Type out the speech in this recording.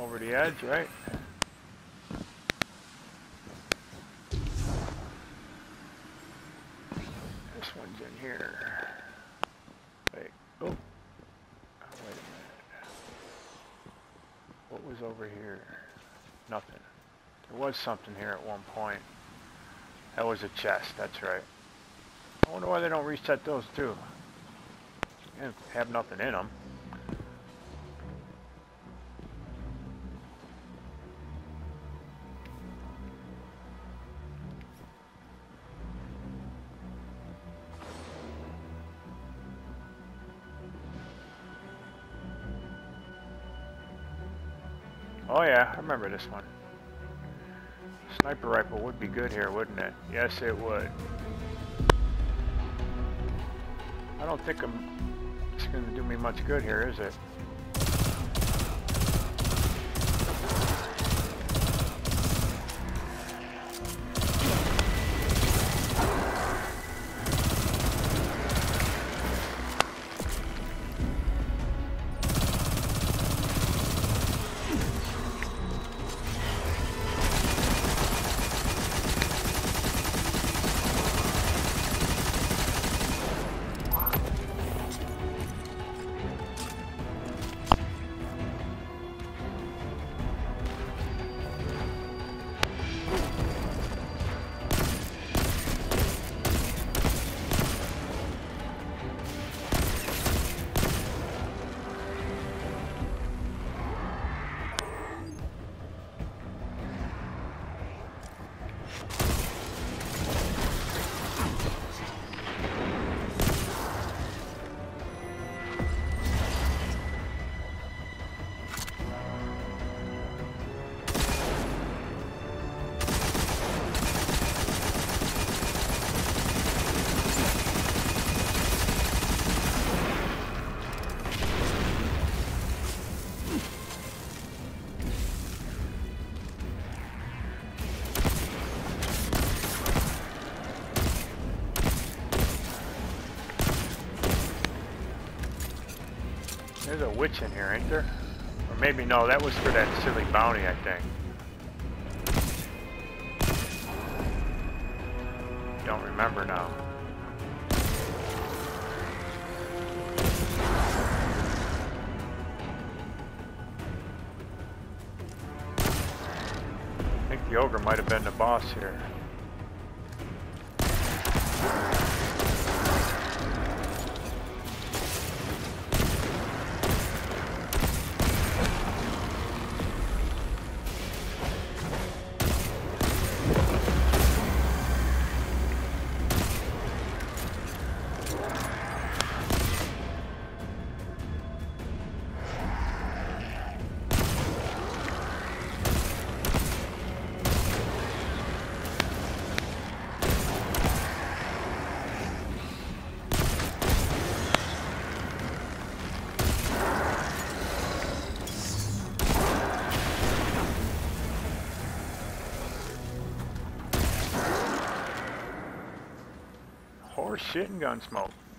over the edge, right? This one's in here. Wait. Oh. Wait a minute. What was over here? Nothing. There was something here at one point. That was a chest, that's right. I wonder why they don't reset those too. And have nothing in them. Oh yeah, I remember this one. Sniper rifle would be good here, wouldn't it? Yes, it would. I don't think it's going to do me much good here, is it? There's a witch in here, ain't there? Or maybe no, that was for that silly bounty, I think. Don't remember now. I think the ogre might have been the boss here. Horse shit and gun smoke.